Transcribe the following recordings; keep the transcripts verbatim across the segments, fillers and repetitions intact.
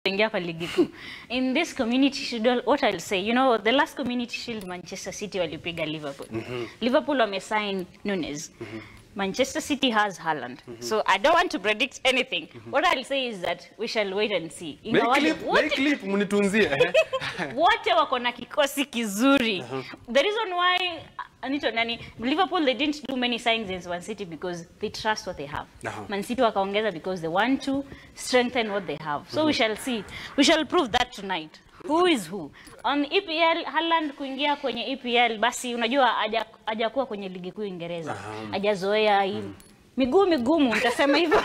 ingia kwa ligi kuu. In this community shield, what I'll say, you know, the last community shield Manchester City walipiga Liverpool. Mm-hmm. Liverpool wamesign Nunes. Mm-hmm. Manchester City has Haaland. Mm-hmm. So I don't want to predict anything. Mm-hmm. What I'll say is that we shall wait and see. Make clip, make clip munitunzie. Wote wako na kikosi kizuri. Uh-huh. The reason why Anito nani Liverpool, they didn't do many signings in Man City because they trust what they have. Uh-huh. Man City wakaongeza because they want to strengthen what they have. So mm-hmm. we shall see. We shall prove that tonight. Who is who? On E P L, Haaland kuingia kwenye E P L, basi unajua hajakuwa kwenye ligi kuu Uingereza. Hajazoea hii miguu migumu, nitasema hivyo.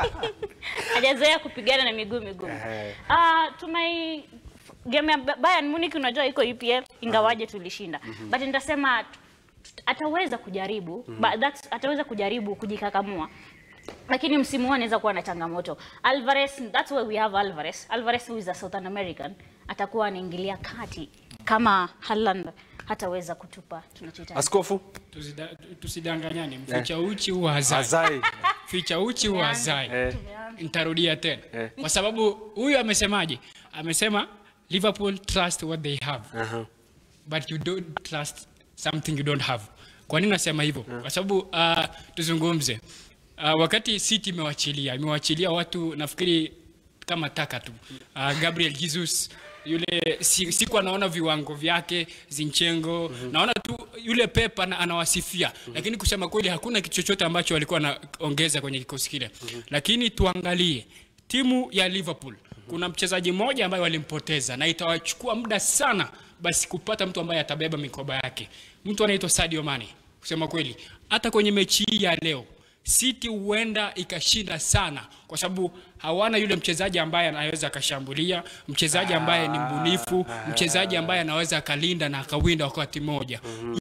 Hajazoea kupigana na miguu migumu. Ah, uh, tumai game ya Bayern Munich unajua iko E P L, ingawaje tulishinda. But nitasema ataweza kujaribu, but that's ataweza kujaribu kujikakamua. Lakini msimu huu anaweza kuwa na changamoto. Alvarez, that's why we have Alvarez. Alvarez who is a Southern American atakuwa anaingilia kati kama Haaland hataweza kutupa tunachohitaji. Askofu, tusidanganyane, mficha uchi huwa hazai. Ficha uchi huwa hazai. Eh. Nitarudia tena. Eh. Kwa sababu huyu amesemaje? Amesema Liverpool trust what they have. Uh-huh. But you don't trust something you don't have. Kwa nini nasema hivyo? Uh-huh. Kwa sababu uh, tuzungumze. Uh, wakati City imewachilia, imewachilia watu nafikiri kama taka tu. Uh, Gabriel Jesus yule si, siku anaona viwango vyake, Zinchenko, mm-hmm. naona tu yule Pep anawasifia, mm-hmm. lakini kusema kweli hakuna kitu chochote ambacho walikuwa wanaongeza kwenye kikosi kile. Mm-hmm. Lakini tuangalie timu ya Liverpool. Mm-hmm. Kuna mchezaji mmoja ambaye walimpoteza na itawachukua muda sana basi kupata mtu ambaye atabeba mikoba yake. Mtu anaitwa Sadio Mane. Kusema kweli, hata kwenye mechi hii ya leo City huenda ikashinda sana kwa sababu hawana yule mchezaji ambaye anaweza akashambulia, mchezaji ambaye ni mbunifu, mchezaji ambaye anaweza akalinda na akawinda wakati mmoja.